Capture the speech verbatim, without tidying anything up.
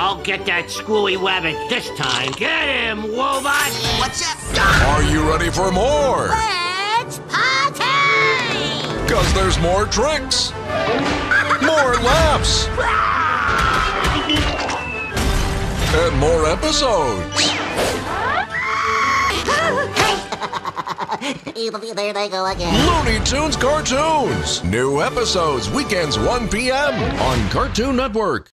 I'll get that screwy rabbit this time. Get him, Woobot! What's up? Are you ready for more? Let's party! Because there's more tricks, more laughs, and more episodes. There they go again. Looney Tunes Cartoons. New episodes weekends one p m on Cartoon Network.